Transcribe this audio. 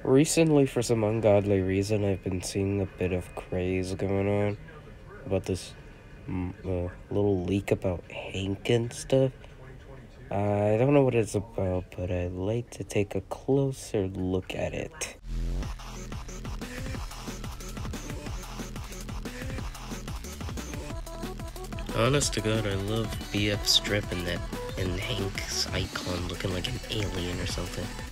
Recently, for some ungodly reason, I've been seeing a bit of craze going on about this little leak about Hank and stuff. I don't know what it's about, but I'd like to take a closer look at it. Honest to God, I love BF Strip and Hank's icon looking like an alien or something.